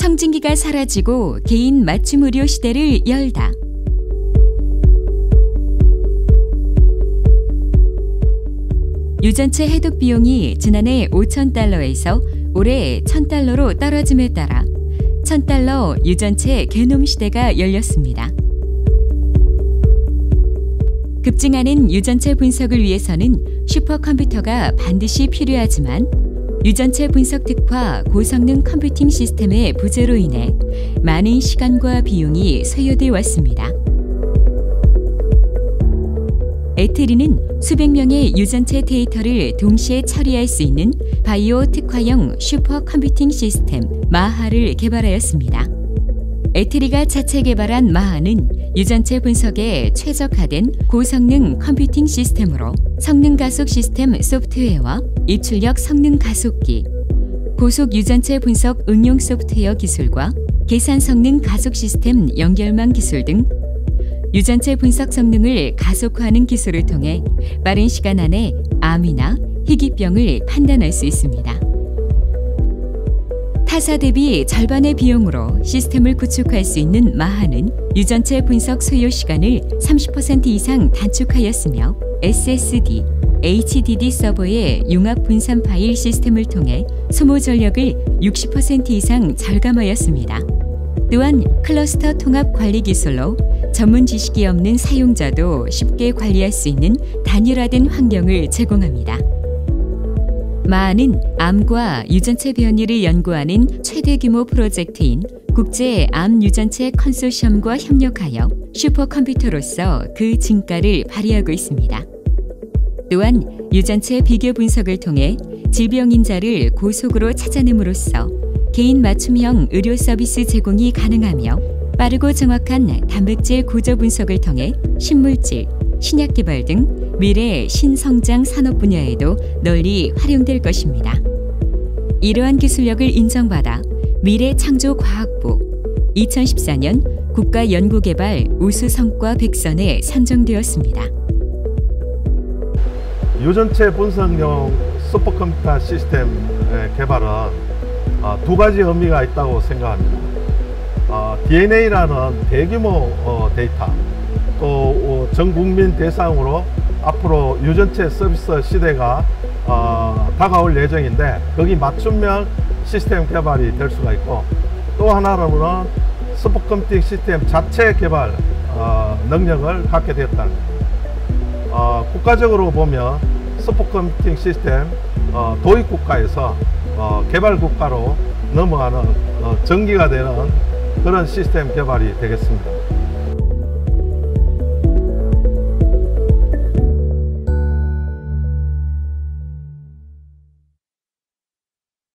청진기가 사라지고 개인 맞춤 의료 시대를 열다. 유전체 해독 비용이 지난해 $5,000에서 올해 $1,000로 떨어짐에 따라 $1,000 유전체 게놈 시대가 열렸습니다. 급증하는 유전체 분석을 위해서는 슈퍼컴퓨터가 반드시 필요하지만 유전체 분석 특화 고성능 컴퓨팅 시스템의 부재로 인해 많은 시간과 비용이 소요돼 왔습니다. 에트리는 수백 명의 유전체 데이터를 동시에 처리할 수 있는 바이오 특화형 슈퍼컴퓨팅 시스템 마하를 개발하였습니다. 에트리가 자체 개발한 마하는 유전체 분석에 최적화된 고성능 컴퓨팅 시스템으로 성능 가속 시스템 소프트웨어와 입출력 성능 가속기, 고속 유전체 분석 응용 소프트웨어 기술과 계산 성능 가속 시스템 연결망 기술 등 유전체 분석 성능을 가속화하는 기술을 통해 빠른 시간 안에 암이나 희귀병을 판단할 수 있습니다. 타사 대비 절반의 비용으로 시스템을 구축할 수 있는 마하는 유전체 분석 소요 시간을 30% 이상 단축하였으며 SSD, HDD 서버의 융합 분산 파일 시스템을 통해 소모 전력을 60% 이상 절감하였습니다. 또한 클러스터 통합 관리 기술로 전문 지식이 없는 사용자도 쉽게 관리할 수 있는 단일화된 환경을 제공합니다. 마하는 암과 유전체 변이를 연구하는 최대 규모 프로젝트인 국제 암 유전체 컨소시엄과 협력하여 슈퍼컴퓨터로서 그 진가를 발휘하고 있습니다. 또한 유전체 비교 분석을 통해 질병 인자를 고속으로 찾아냄으로써 개인 맞춤형 의료 서비스 제공이 가능하며 빠르고 정확한 단백질 구조 분석을 통해 신물질, 신약 개발 등 미래 신성장 산업 분야에도 널리 활용될 것입니다. 이러한 기술력을 인정받아 미래창조과학부 2014년 국가연구개발 우수성과 100선에 선정되었습니다. 유전체 분석용 슈퍼컴퓨터 시스템 개발은 두 가지 의미가 있다고 생각합니다. DNA라는 대규모 데이터, 또 전 국민 대상으로 앞으로 유전체 서비스 시대가 다가올 예정인데 거기 맞춤형 시스템 개발이 될 수가 있고, 또 하나로는 슈퍼컴퓨팅 시스템 자체 개발 능력을 갖게 되었다는 겁니다. 국가적으로 보면 슈퍼컴퓨팅 시스템 도입 국가에서 개발 국가로 넘어가는 전기가 되는 그런 시스템 개발이 되겠습니다.